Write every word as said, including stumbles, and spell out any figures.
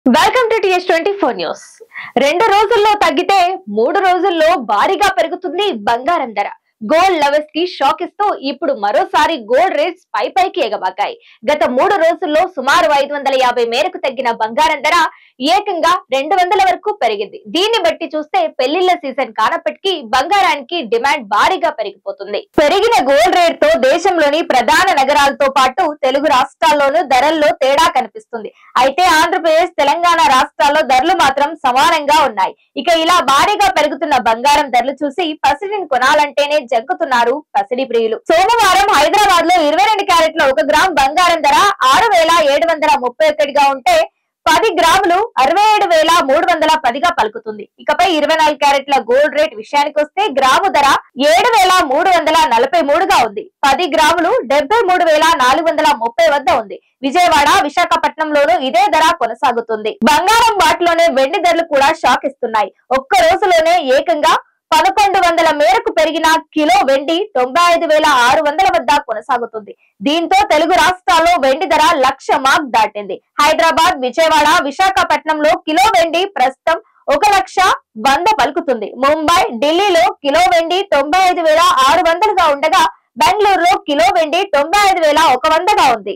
Welcome to TS twenty four news. రెండు రోజుల్లో తగ్గితే మూడు రోజుల్లో భారీగా పెరుగుతుంది బంగారం ధర. గోల్డ్ లవర్స్ కి షాక్ ఇస్తూ ఇప్పుడు మరోసారి గోల్డ్ రేట్స్ పై పైకి ఎగబాకాయి. గత మూడు రోజుల్లో సుమారు ఐదు వందల యాభై మేరకు తగ్గిన బంగారం ధర ఏకంగా రెండు వందల వరకు పెరిగింది. దీన్ని బట్టి చూస్తే పెళ్లిళ్ల సీజన్ కానప్పటికీ బంగారానికి డిమాండ్ భారీగా పెరిగిపోతుంది. పెరిగిన గోల్డ్ రేట్ తో దేశంలోని ప్రధాన నగరాలతో పాటు తెలుగు రాష్ట్రాల్లోనూ ధరల్లో తేడా కనిపిస్తుంది. అయితే ఆంధ్రప్రదేశ్, తెలంగాణ రాష్ట్రాల్లో ధరలు మాత్రం సమానంగా ఉన్నాయి. ఇక ఇలా భారీగా పెరుగుతున్న బంగారం ధరలు చూసి పసిడిని కొనాలంటేనే జంకుతున్నారు పసిడి ప్రియులు. సోమవారం హైదరాబాద్ లో ఇరవై రెండు క్యారెట్ల ఒక గ్రామ్ బంగారం ధర ఆరు వేల ఏడు వందల ముప్పై ఒకటిగా ఉంటే పది గ్రాములు అరవై ఏడు వేల మూడు వందల పదిగా పలుకుతుంది. ఇకపై ఇరవై నాలుగు క్యారెట్ల గోల్డ్ రేట్ విషయానికి వస్తే గ్రాము ధర ఏడు వేల మూడు వందల నలభై మూడుగా ఉంది. పది గ్రాములు డెబ్బై మూడు వేల నాలుగు వందల ముప్పై వద్ద ఉంది. విజయవాడ, విశాఖపట్నంలోనూ ఇదే ధర కొనసాగుతుంది. బంగారం వాటిలోనే వెండి ధరలు కూడా షాక్ ఇస్తున్నాయి. ఒక్క రోజులోనే ఏకంగా పదకొండు వందల మేరకు పెరిగిన కిలో వెండి తొంభై ఐదు వేల ఆరు వందల వద్ద కొనసాగుతుంది. దీంతో తెలుగు రాష్ట్రాల్లో వెండి ధర లక్ష మార్క్ దాటింది. హైదరాబాద్, విజయవాడ, విశాఖపట్నంలో కిలో వెండి ప్రస్తుతం ఒక లక్ష వంద పలుకుతుంది. ముంబై, ఢిల్లీలో కిలో వెండి తొంభై ఐదు వేల ఆరు వందలుగా ఉండగా బెంగళూరులో కిలో వెండి తొంభై ఐదు వేల ఒక వందగా ఉంది.